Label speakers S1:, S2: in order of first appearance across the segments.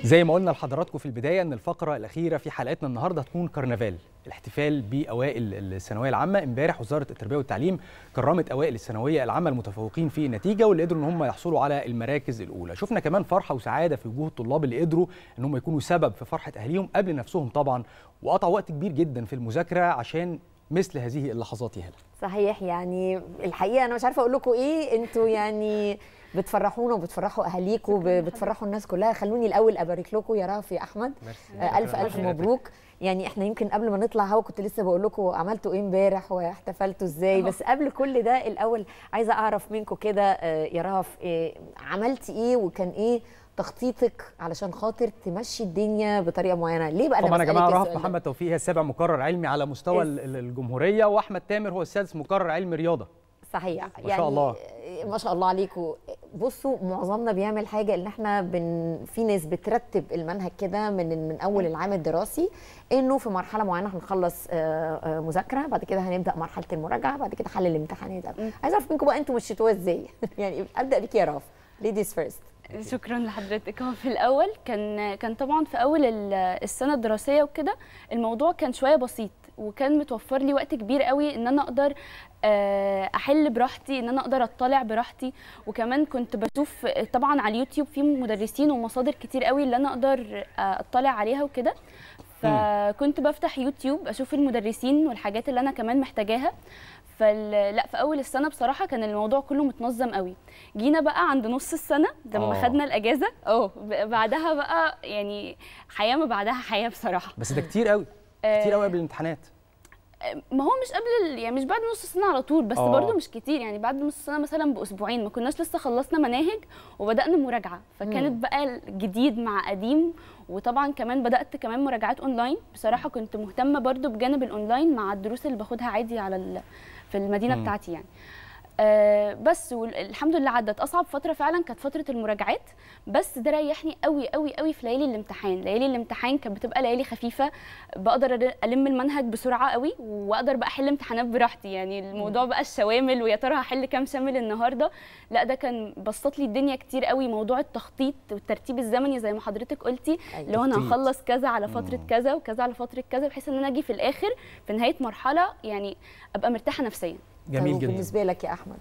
S1: زي ما قلنا لحضراتكم في البدايه ان الفقره الاخيره في حلقتنا النهارده هتكون كرنفال، الاحتفال باوائل الثانويه العامه. امبارح وزاره التربيه والتعليم كرمت اوائل الثانويه العامه المتفوقين في النتيجه واللي قدروا ان هم يحصلوا على المراكز الاولى. شفنا كمان فرحه وسعاده في وجوه الطلاب اللي قدروا ان هم يكونوا سبب في فرحه اهاليهم قبل نفسهم طبعا، وقطعوا وقت كبير جدا في المذاكره عشان مثل هذه اللحظات. يا هلا
S2: صحيح، يعني الحقيقه انا مش عارفه اقول لكم ايه، انتوا يعني بتفرحونا وبتفرحوا اهاليكم، بتفرحوا الناس كلها. خلوني الاول ابارك لكم يا رافي يا احمد، الف مبروك. يعني احنا يمكن قبل ما نطلع هوا كنت لسه بقول لكم عملتوا ايه امبارح واحتفلتوا ازاي، بس قبل كل ده الاول عايزه اعرف منكم كده يا راف، عملتي ايه وكان ايه تخطيطك علشان خاطر تمشي الدنيا بطريقه معينه؟ ليه بقى؟
S1: طبعا يا جماعه رهف محمد توفيق هي السابع مقرر علمي على مستوى الجمهوريه، واحمد تامر هو السادس مقرر علمي رياضه.
S2: صحيح،
S1: ما شاء الله
S2: ما شاء الله عليكم. بصوا معظمنا بيعمل حاجه ان احنا في ناس بترتب المنهج كده من اول العام الدراسي، انه في مرحله معينه هنخلص مذاكره، بعد كده هنبدا مرحله المراجعه، بعد كده حل الامتحانات. عايزه اعرف منكم بقى انتوا مشيتوها ازاي؟ يعني ابدا بك يا راف، ليديز فيرست.
S3: شكرا لحضرتك. هو في الاول كان طبعا في اول السنه الدراسيه وكده الموضوع كان شويه بسيط، وكان متوفر لي وقت كبير قوي ان انا اقدر احل براحتي، ان انا اقدر اطلع براحتي. وكمان كنت بشوف طبعا على اليوتيوب في مدرسين ومصادر كتير قوي اللي انا اقدر اطلع عليها وكده، فكنت بفتح يوتيوب اشوف المدرسين والحاجات اللي انا كمان محتاجاها. لا في اول السنه بصراحه كان الموضوع كله متنظم قوي. جينا بقى عند نص السنه لما خدنا الاجازه بعدها بقى يعني حياه ما بعدها حياه بصراحه.
S1: بس ده كتير قوي، كتير قوي قبل الامتحانات.
S3: ما هو مش قبل يعني مش بعد نص السنه على طول، بس برضه مش كتير، يعني بعد نص السنه مثلا باسبوعين ما كناش لسه خلصنا مناهج وبدانا مراجعه، فكانت بقى جديد مع قديم. وطبعا كمان بدات كمان مراجعات اونلاين. بصراحه كنت مهتمه برضه بجانب الاونلاين مع الدروس اللي باخدها عادي في المدينه بتاعتي يعني. بس والحمد لله عدت. اصعب فتره فعلا كانت فتره المراجعات، بس ده ريحني قوي قوي قوي في ليالي الامتحان. ليالي الامتحان كانت بتبقى ليالي خفيفه، بقدر الم المنهج بسرعه قوي، واقدر بقى احل امتحانات براحتي. يعني الموضوع بقى الشوامل ويا ترى هحل كام شامل النهارده، لا ده كان بسط لي الدنيا كتير قوي. موضوع التخطيط والترتيب الزمني زي ما حضرتك قلتي، لو انا هخلص كذا على فتره كذا وكذا على فتره كذا، بحيث ان انا اجي في الاخر في نهايه مرحله يعني ابقى مرتاحه نفسيا.
S1: جميل جدا.
S2: بالنسبه لك يا احمد؟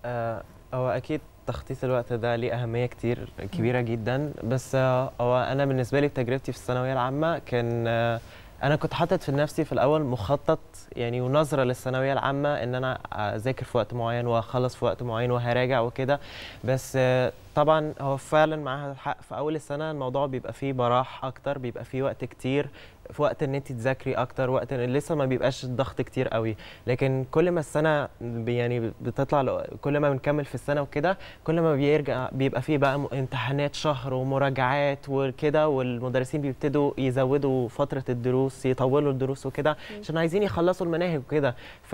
S4: هو اكيد تخطيط الوقت ده ليه اهميه كبيره جدا، بس هو انا بالنسبه لي بتجربتي في الثانويه العامه كان انا كنت حاطط في نفسي في الاول مخطط يعني ونظره للثانويه العامه ان انا اذاكر في وقت معين واخلص في وقت معين وهراجع وكده. بس طبعا هو فعلا معاها الحق، في اول السنه الموضوع بيبقى فيه براح اكتر، بيبقى فيه وقت كتير، في وقت ان انت تذاكري اكتر، وقت إن لسه ما بيبقاش الضغط كتير قوي. لكن كل ما السنه يعني بتطلع، كل ما بنكمل في السنه وكده، كل ما بيبقى فيه بقى امتحانات شهر ومراجعات وكده، والمدرسين بيبتدوا يزودوا فتره الدروس، يطولوا الدروس وكده عشان عايزين يخلصوا المناهج وكده.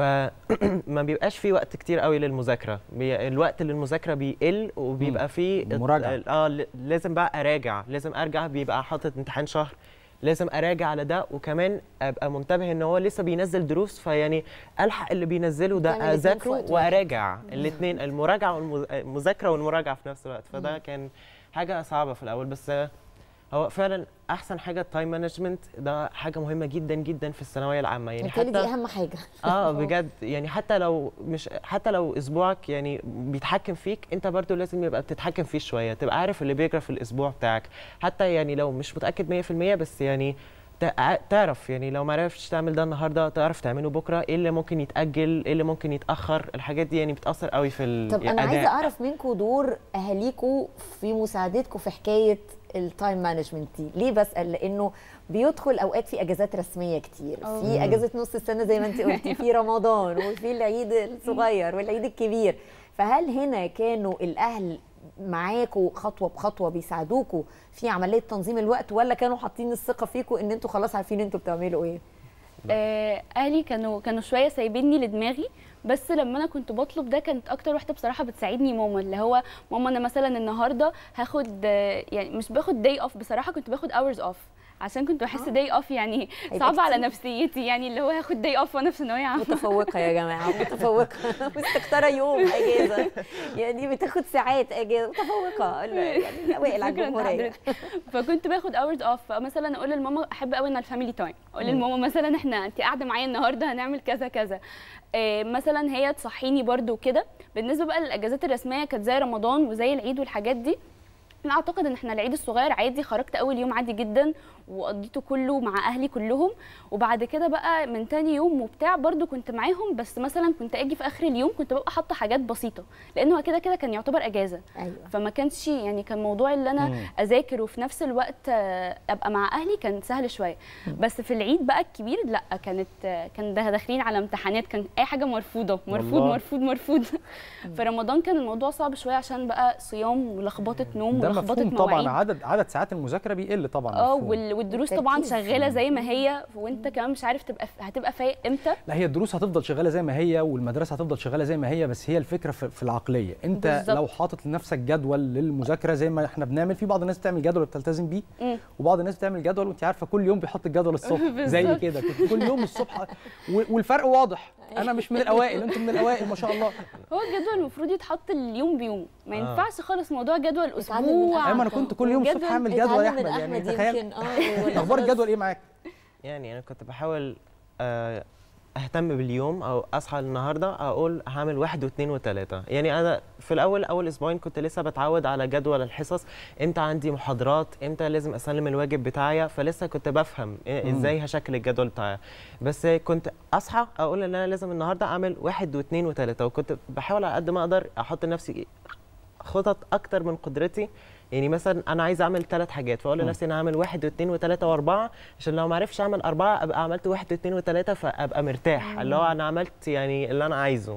S4: فما بيبقاش فيه وقت كتير قوي للمذاكره، الوقت للمذاكره بيقل وبيبقى فيه
S1: مراجعه.
S4: لازم بقى اراجع، لازم ارجع، بيبقى حاطط امتحان شهر لازم اراجع على ده، وكمان ابقى منتبه ان هو لسه بينزل دروس، فيعني الحق اللي بينزله ده اذاكره واراجع الاثنين، المراجعه والمذاكره والمراجعه في نفس الوقت. فده كان حاجه صعبه في الاول، بس هو فعلا احسن حاجه التايم مانجمنت، ده حاجه مهمه جدا جدا في الثانويه العامه. يعني
S2: حتى دي اهم حاجه.
S4: بجد يعني حتى لو اسبوعك يعني بيتحكم فيك، انت برضو لازم يبقى بتتحكم فيه شويه، تبقى عارف اللي بيجرى في الاسبوع بتاعك، حتى يعني لو مش متاكد 100% بس يعني تعرف، يعني لو ما عرفتش تعمل ده النهارده تعرف تعمله بكره، ايه اللي ممكن يتاجل، ايه اللي ممكن يتاخر. الحاجات دي يعني بتاثر قوي في الاداء.
S2: طب انا عايزه اعرف منكم دور اهاليكم في مساعدتكم في حكايه التايم مانجمنت دي. ليه بسال؟ لانه بيدخل اوقات في اجازات رسميه كتير، في اجازه نص السنه زي ما انت قلتي، في رمضان وفي العيد الصغير والعيد الكبير. فهل هنا كانوا الاهل معاكوا خطوه بخطوه بيساعدوكوا في عمليه تنظيم الوقت، ولا كانوا حاطين الثقه فيكوا ان انتوا خلاص عارفين انتوا بتعملوا ايه؟
S3: اهلي كانوا شويه سايبيني لدماغي، بس لما انا كنت بطلب ده كانت اكتر واحده بصراحه بتساعدني ماما، اللي هو ماما انا مثلا النهارده هاخد يعني مش باخد داي اوف، بصراحه كنت باخد اورز اوف عشان كنت بحس داي اوف يعني صعب على نفسيتي، يعني اللي هو هاخد داي اوف وانا في ثانويه عامه.
S2: متفوقه يا جماعه، متفوقه مستكتره يوم اجازه، يعني بتاخد ساعات اجازه، متفوقه يعني اوائل على الجمهوريه.
S3: فكنت باخد اورز اوف، فمثلا اقول لماما احب قوي ان الفاميلي تايم، اقول لماما مثلا انت قاعده معايا النهارده هنعمل كذا كذا، مثلا هي تصحيني برده كده. بالنسبه بقى للاجازات الرسميه كانت زي رمضان وزي العيد والحاجات دي، انا اعتقد ان احنا العيد الصغير عادي خرجت اول يوم عادي جدا وقضيته كله مع اهلي كلهم، وبعد كده بقى من تاني يوم وبتاع برضو كنت معاهم، بس مثلا كنت اجي في اخر اليوم كنت ببقى حاطه حاجات بسيطه لانه كده كده كان يعتبر اجازه.
S2: أيوة.
S3: فما كانش يعني كان موضوع اللي انا اذاكر وفي نفس الوقت ابقى مع اهلي كان سهل شويه. بس في العيد بقى الكبير لا، كان داخلين على امتحانات، كان اي حاجه مرفوضه، مرفوض مرفوض مرفوض. في رمضان كان الموضوع صعب شويه عشان بقى صيام ولخبطه نوم ولخبطه مواعيد.
S1: طبعا عدد ساعات المذاكره بيقل طبعا.
S3: والدروس طبعا شغاله زي ما هي، وانت كمان مش عارف هتبقى فايق امتى.
S1: لا هي الدروس هتفضل شغاله زي ما هي والمدرسه هتفضل شغاله زي ما هي، بس هي الفكره في العقليه. انت بالزبط. لو حاطط لنفسك جدول للمذاكره زي ما احنا بنعمل، في بعض الناس بتعمل جدول بتلتزم بيه، وبعض الناس بتعمل جدول وانت عارفه كل يوم بيحط الجدول الصبح زي كده، كنت كل يوم الصبح والفرق واضح. انا مش من الاوائل، انتم من الاوائل ما شاء الله.
S3: هو الجدول المفروض يتحط اليوم بيوم، ما ينفعش خالص موضوع جدول اسبوع.
S1: انا كنت كل يوم الصبح اعمل جدول يا احمد، يعني تخيل. اخبار الجدول ايه معاك؟
S4: يعني انا كنت بحاول اهتم باليوم، او اصحى النهارده اقول هعمل 1 و2 و3. يعني انا في اول اسبوعين كنت لسه بتعود على جدول الحصص، امتى عندي محاضرات، امتى لازم اسلم الواجب بتاعي، فلسه كنت بفهم ازاي هشكل الجدول بتاعي. بس كنت اصحى اقول ان انا لازم النهارده اعمل 1 و2 و3، وكنت بحاول على قد ما اقدر احط لنفسي خطط اكتر من قدرتي. يعني مثلا انا عايز اعمل 3 حاجات، فاقول لنفسي انا هعمل 1 و2 و3 و4، عشان لو ما عرفتش اعمل 4 ابقى عملت 1 و2 و3 فابقى مرتاح، اللي هو انا عملت يعني اللي انا عايزه.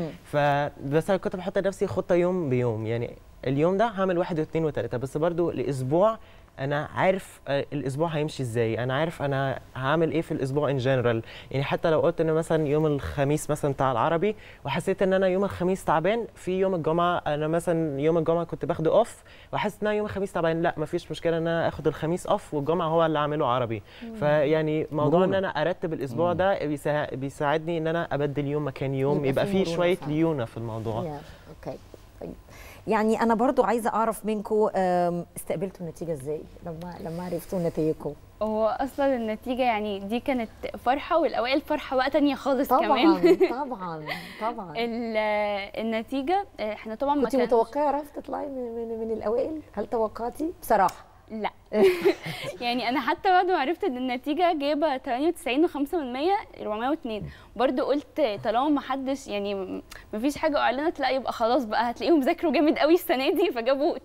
S4: فبس انا كنت بحط لنفسي خطه يوم بيوم، يعني اليوم ده هعمل 1 و2 و3، بس برضو الاسبوع انا عارف الاسبوع هيمشي ازاي، انا عارف انا هعمل ايه في الاسبوع ان جنرال. يعني حتى لو قلت ان مثلا يوم الخميس مثلا بتاع العربي وحسيت ان انا يوم الخميس تعبان، في يوم الجمعه انا مثلا يوم الجمعه كنت باخده اوف وحاسس ان انا يوم الخميس تعبان، لا مفيش مشكله ان انا اخد الخميس اوف والجمعه هو اللي اعمله عربي. فيعني موضوع ان انا ارتب الاسبوع ده بيساعدني ان انا ابدل يوم مكان يوم، يبقى فيه شويه ليونه في الموضوع.
S2: اوكي طيب، يعني انا برضو عايزه اعرف منكم استقبلتوا النتيجه ازاي لما عرفتوا نتائجكم؟
S3: هو اصلا النتيجه يعني دي كانت فرحه، والاوائل فرحه بقى تانية خالص
S2: طبعاً
S3: كمان.
S2: طبعا
S3: النتيجه احنا طبعا
S2: كنت متوقعه عرفت تطلعي من الاوائل؟ هل توقعتي بصراحه؟
S3: لا. يعني انا حتى بعد ما عرفت ان النتيجه جايبه 98.5% 402 برضو قلت طالما ما حدش يعني ما فيش حاجه اعلنت، لا يبقى خلاص بقى هتلاقيهم ذاكروا جامد قوي السنه دي فجابوا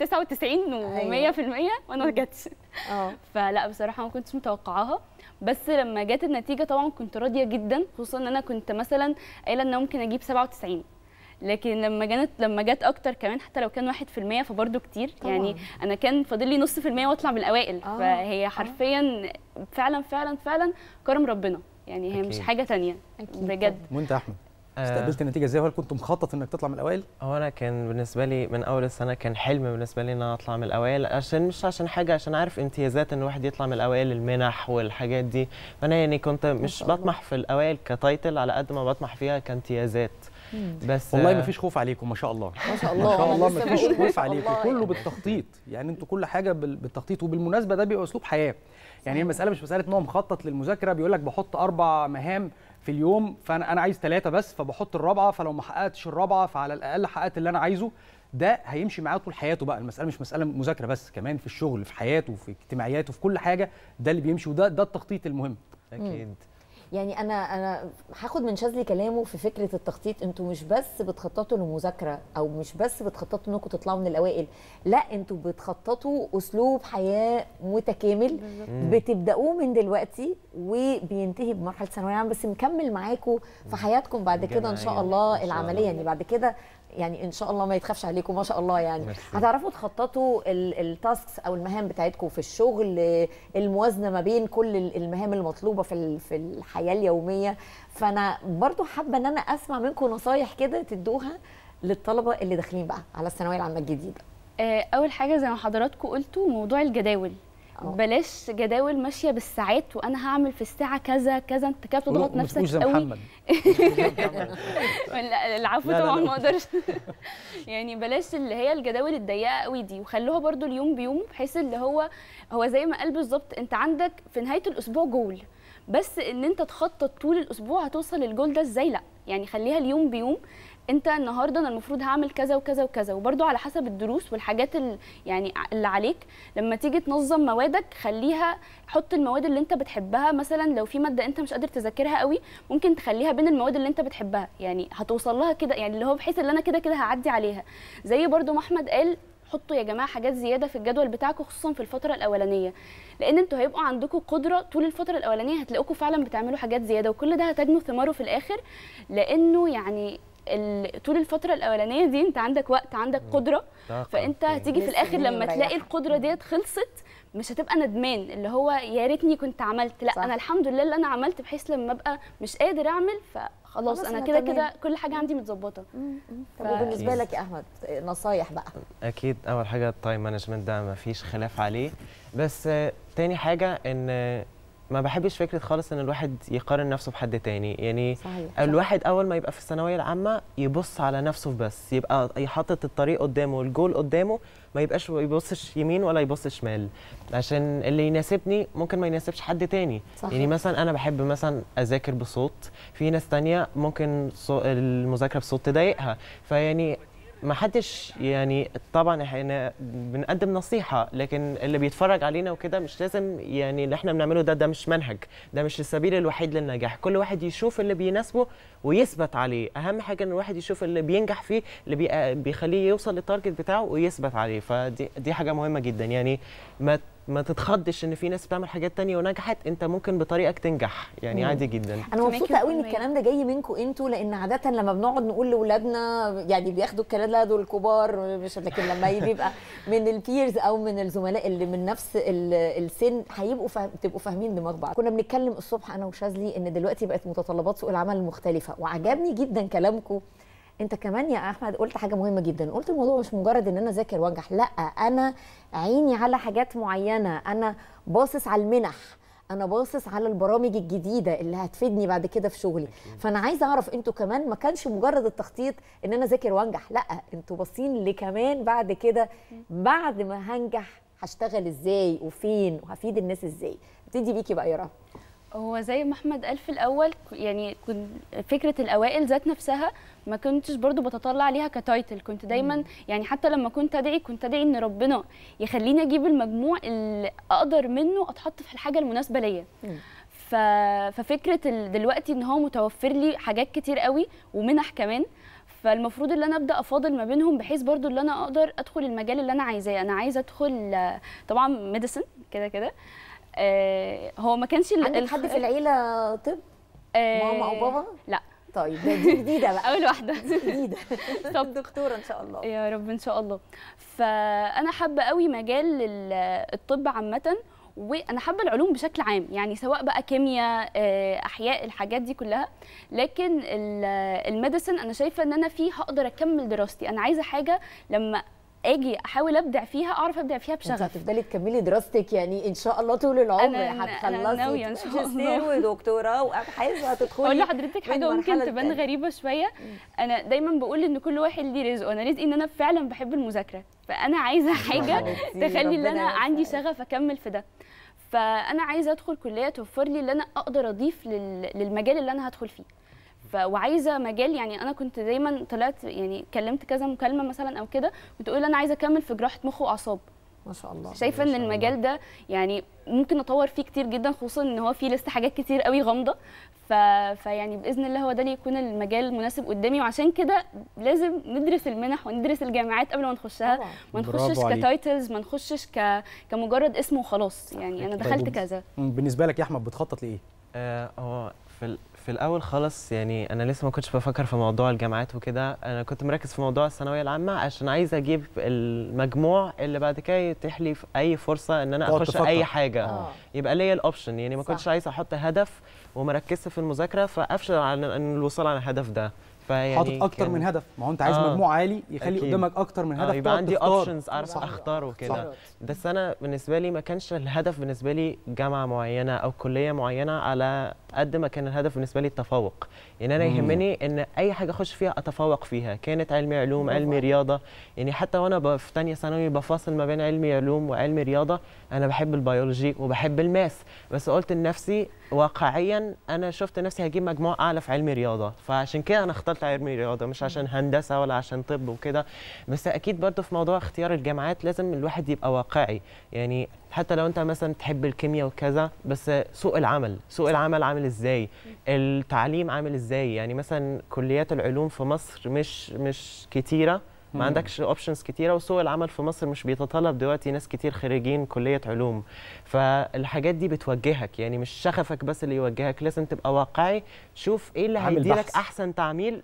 S3: 99 و100% وانا ما جاتش. فلا بصراحه ما كنتش متوقعاها، بس لما جت النتيجه طبعا كنت راضيه جدا، خصوصا ان انا كنت مثلا قايله ان ممكن اجيب 97، لكن لما جت اكتر كمان حتى لو كان 1% فبرضه كتير طبعا. يعني انا كان فاضل لي نص في المية واطلع من الاوائل. فهي حرفيا فعلا فعلا فعلا كرم ربنا، يعني هي مش حاجه تانية بجد.
S1: وانت يا احمد استقبلت النتيجه ازاي؟ وهل كنت مخطط انك تطلع من الاوائل؟
S4: هو انا كان بالنسبه لي من اول السنه كان حلم بالنسبه لي ان انا اطلع من الاوائل، مش عشان حاجه، عشان عارف امتيازات ان الواحد يطلع من الاوائل، المنح والحاجات دي. فانا يعني كنت مش بطمح في الاوائل كتايتل على قد ما بطمح فيها كامتيازات. بس
S1: والله ما فيش خوف عليكم، ما شاء الله
S2: ما شاء الله،
S1: ما شاء الله ما فيش خوف عليكم، كله بالتخطيط. يعني انتوا كل حاجه بالتخطيط، وبالمناسبه ده بيبقى اسلوب حياه. يعني المساله مش مساله ان هو مخطط للمذاكره، بيقول لك بحط 4 مهام في اليوم، فانا عايز 3 بس فبحط الرابعه، فلو ما حققتش الرابعه فعلى الاقل حققت اللي انا عايزه. ده هيمشي معاه طول حياته بقى. المساله مش مساله مذاكره بس، كمان في الشغل، في حياته، في اجتماعياته، في كل حاجه ده اللي بيمشي، وده التخطيط المهم.
S4: اكيد.
S2: يعني انا هاخد من شاذلي كلامه في فكره التخطيط. انتوا مش بس بتخططوا للمذاكره، او مش بس بتخططوا انكم تطلعوا من الاوائل، لا انتوا بتخططوا اسلوب حياه متكامل بتبداوه من دلوقتي وبينتهي بمرحله ثانويه عامه، بس مكمل معاكم في حياتكم بعد كده ان شاء الله العمليه. يعني بعد كده يعني ان شاء الله ما يتخافش عليكم ما شاء الله يعني. هتعرفوا تخططوا التاسكس او المهام بتاعتكم في الشغل، الموازنه ما بين كل المهام المطلوبه في الحياه اليوميه. فانا برضو حابه ان انا اسمع منكم نصايح كده تدوها للطلبه اللي داخلين بقى على الثانويه العامه الجديده.
S3: اول حاجه زي ما حضراتكم قلتوا موضوع الجداول. بلاش جداول ماشيه بالساعات وانا هعمل في الساعه كذا كذا، انت كده بتضغط نفسك قوي.
S1: محمد
S3: العفو طبعا ما اقدرش. يعني بلاش اللي هي الجداول الضيقه قوي دي، وخلوها برضو اليوم بيوم، بحيث اللي هو زي ما قال بالظبط، انت عندك في نهايه الاسبوع جول، بس ان انت تخطط طول الاسبوع هتوصل للجول ده ازاي؟ لا يعني خليها اليوم بيوم. انت النهارده انا المفروض هعمل كذا وكذا وكذا، وبرده على حسب الدروس والحاجات يعني اللي عليك. لما تيجي تنظم موادك خليها، حط المواد اللي انت بتحبها. مثلا لو في ماده انت مش قادر تذاكرها قوي، ممكن تخليها بين المواد اللي انت بتحبها، يعني هتوصل لها كده، يعني اللي هو بحيث ان انا كده كده هعدي عليها. زي برده ما احمد قال، حطوا يا جماعه حاجات زياده في الجدول بتاعكم، خصوصا في الفتره الاولانيه، لان انتوا هيبقوا عندكم قدره طول الفتره الاولانيه هتلاقوكم فعلا بتعملوا حاجات زياده، وكل ده هتجنوا ثماره في الاخر. لانه يعني طول الفتره الاولانيه دي انت عندك وقت، عندك قدره، فانت هتيجي في الاخر لما تلاقي القدره ديت خلصت مش هتبقى ندمان اللي هو يا ريتني كنت عملت. لا صح. انا الحمد لله اللي انا عملت، بحيث لما ابقى مش قادر اعمل فخلاص انا كده كده كل حاجه عندي متظبطه.
S2: طب وبالنسبه لك يا احمد نصايح بقى؟
S4: اكيد اول حاجه التايم مانجمنت ده ما فيش خلاف عليه، بس تاني حاجه ان ما بحبش فكره خالص ان الواحد يقارن نفسه بحد تاني. يعني صحيح. الواحد اول ما يبقى في الثانويه العامه يبص على نفسه بس، يبقى يحطط الطريق قدامه والجول قدامه، ما يبقاش يبصش يمين ولا يبص شمال، عشان اللي يناسبني ممكن ما يناسبش حد تاني. صحيح. يعني مثلا انا بحب مثلا اذاكر بصوت، في ناس تانية ممكن المذاكره بصوت تضايقها، فيعني ما حدش يعني طبعا احنا بنقدم نصيحه، لكن اللي بيتفرج علينا وكده مش لازم يعني اللي احنا بنعمله ده مش منهج، ده مش السبيل الوحيد للنجاح. كل واحد يشوف اللي بيناسبه ويثبت عليه. اهم حاجه ان الواحد يشوف اللي بينجح فيه، اللي بيخليه يوصل للتارجت بتاعه ويثبت عليه. فدي حاجه مهمه جدا. يعني ما تتخضش ان في ناس بتعمل حاجات تانية ونجحت، انت ممكن بطريقك تنجح يعني. عادي جدا.
S2: انا مبسوطه قوي ان الكلام ده جاي منكم انتوا، لان عاده لما بنقعد نقول لاولادنا يعني بياخدوا الكلام ده دول الكبار، مش لكن لما يبقى من البيرز او من الزملاء اللي من نفس السن هيبقوا تبقوا فاهمين دماغ بعض. كنا بنتكلم الصبح انا وشاذلي ان دلوقتي بقت متطلبات سوق العمل مختلفه، وعجبني جدا كلامكم. انت كمان يا احمد قلت حاجه مهمه جدا، قلت الموضوع مش مجرد ان انا اذاكر وانجح، لا انا عيني على حاجات معينه، انا باصص على المنح، انا باصص على البرامج الجديده اللي هتفيدني بعد كده في شغلي. فانا عايزه اعرف انتوا كمان ما كانش مجرد التخطيط ان انا اذاكر وانجح، لا انتوا باصين لكمان بعد كده بعد ما هنجح هشتغل ازاي وفين وهفيد الناس ازاي. ابتدي بيكي بقى يا رب.
S3: هو زي ما احمد قال في الاول، يعني فكره الاوائل ذات نفسها ما كنتش برضو بتطلع عليها كتايتل، كنت دايما يعني حتى لما كنت ادعي ان ربنا يخليني اجيب المجموع اللي اقدر منه اتحط في الحاجه المناسبه ليا. ففكره دلوقتي ان هو متوفر لي حاجات كتير قوي ومنح كمان، فالمفروض ان انا ابدا افاضل ما بينهم، بحيث برضو ان انا اقدر ادخل المجال اللي انا عايزاه. انا عايزه ادخل طبعا ميديسن كده كده. هو ما كانش
S2: عندك حد في العيله طب؟ ماما او بابا؟
S3: لا.
S2: طيب دي جديده بقى.
S3: اول واحده
S2: جديده. طب دكتوره ان شاء الله.
S3: يا رب ان شاء الله. فانا حابه قوي مجال الطب عامه، وانا حابه العلوم بشكل عام، يعني سواء بقى كيمياء احياء الحاجات دي كلها. لكن الميديسن انا شايفه ان انا فيه هقدر اكمل دراستي. انا عايزه حاجه لما اجي احاول ابدع فيها اعرف ابدع فيها بشغف.
S2: هتفضلي تكملي دراستك يعني ان شاء الله طول العمر،
S3: هتخلصي
S2: ماجستير ودكتوراه وابحاث وهتدخلي.
S3: اقول لحضرتك حاجه ممكن تبان غريبه شويه. انا دايما بقول ان كل واحد ليه رزقه، انا رزقي ان انا فعلا بحب المذاكره، فانا عايزه حاجه تخلي ان انا عندي شغف اكمل في ده. فانا عايزه ادخل كليه توفر لي اللي انا اقدر اضيف للمجال اللي انا هدخل فيه. وعايزه مجال، يعني انا كنت دايما طلعت يعني كلمت كذا مكالمه مثلا او كده، كنت اقول انا عايزه اكمل في جراحه مخ واعصاب.
S2: ما شاء الله.
S3: شايفه ان المجال ده يعني ممكن اطور فيه كتير جدا، خصوصا ان هو فيه لسه حاجات كتير قوي غامضه. فيعني باذن الله هو ده اللي يكون المجال المناسب قدامي، وعشان كده لازم ندرس المنح وندرس الجامعات قبل ما نخشها، ما نخشش كتايتلز، ما نخشش كمجرد اسم وخلاص. يعني انا دخلت كذا.
S1: بالنسبه لك يا احمد بتخطط لايه؟
S4: هو في الاول خالص يعني انا لسه ما كنتش بفكر في موضوع الجامعات وكده، انا كنت مركز في موضوع الثانويه العامه عشان عايز اجيب المجموع اللي بعد كده يتيح لي في اي فرصه ان انا اخش اي حاجه. يبقى ليا الاوبشن، يعني ما كنتش عايز احط هدف ومركزت في المذاكره فافشل على ان الوصول على الهدف ده.
S1: حاطط اكتر من هدف، ما هو انت عايز مجموع عالي يخلي أكيد قدامك اكتر من هدف،
S4: يبقى عندي اوبشنز اعرف اختار وكده. بس انا بالنسبه لي ما كانش الهدف بالنسبه لي جامعه معينه او كليه معينه، على قد ما كان الهدف بالنسبه لي التفوق. يعني انا يهمني ان اي حاجه اخش فيها اتفوق فيها، كانت علمي علوم علمي رياضه. يعني حتى وانا في ثانيه ثانوي بفاصل ما بين علمي علوم وعلمي رياضه، انا بحب البيولوجي وبحب الماث، بس قلت لنفسي واقعيا انا شفت نفسي هجيب مجموع اعلى في علمي رياضه، فعشان كده انا اخترت علمي رياضه، مش عشان هندسه ولا عشان طب وكده. بس اكيد برضه في موضوع اختيار الجامعات لازم الواحد يبقى واقعي، يعني حتى لو انت مثلا تحب الكيمياء وكذا، بس سوق العمل عامل ازاي، التعليم عامل ازاي. يعني مثلا كليات العلوم في مصر مش كتيره، ما عندكش اوبشنز كتيره، وسوق العمل في مصر مش بيتطلب دلوقتي ناس كتير خريجين كليه علوم. فالحاجات دي بتوجهك، يعني مش شغفك بس اللي يوجهك، لازم تبقى واقعي، شوف ايه اللي هيديلك احسن تعليم،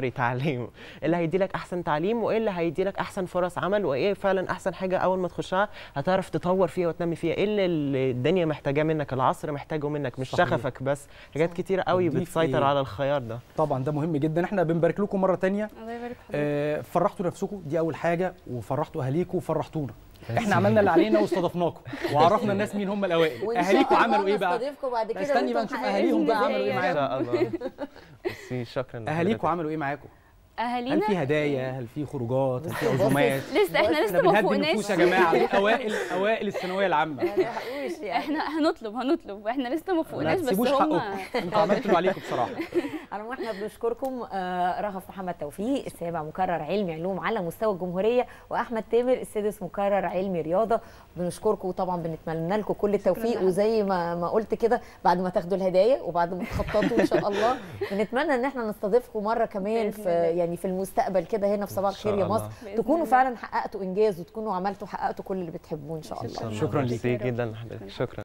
S4: اللي هيديلك احسن تعليم، وايه اللي هيديلك احسن فرص عمل، وايه فعلا احسن حاجه اول ما تخشها هتعرف تطور فيها وتنمي فيها، ايه اللي الدنيا محتاجاه منك، العصر محتاجه منك، مش شغفك بس. حاجات كتيره قوي بتسيطر على الخيار ده.
S1: طبعا ده مهم جدا. احنا بنبارك لكم مره ثانيه، فرحتوا نفسكم، دي اول حاجه، وفرحتوا اهاليكم وفرحتونا. احنا عملنا اللي علينا واستضفناكم وعرفنا الناس مين هم الاوائل. اهاليكم عملوا ايه بقى؟ استني بقى نشوف اهاليهم بقى عملوا ايه معاكم.
S4: ان شاء الله. بس شكرا.
S1: اهاليكم عملوا ايه معاكم؟
S3: اهالينا
S1: هل في هدايا، هل في خروجات، هل في عزومات؟
S3: احنا لسه ما فوقناش
S1: يا جماعه. اوائل الثانويه العامه.
S3: احنا هنطلب احنا لسه ما فوقناش، بس هم
S1: انتوا عملتوا اللي عليكم بصراحه.
S2: على ما احنا بنشكركم رغف محمد توفيق السابع مكرر علمي علوم على مستوى الجمهوريه، واحمد تامر السادس مكرر علمي رياضه. بنشكركم وطبعا بنتمنى لكم كل التوفيق، وزي ما قلت كده بعد ما تاخدوا الهدايا وبعد ما تخططوا ان شاء الله بنتمنى ان احنا نستضيفكم مره كمان في يعني في المستقبل كده هنا في صباح الخير يا مصر، تكونوا فعلا حققتوا انجاز وتكونوا حققتوا كل اللي بتحبوه ان شاء الله.
S1: شكرا ليك
S4: جدا لحضرتك. شكرا.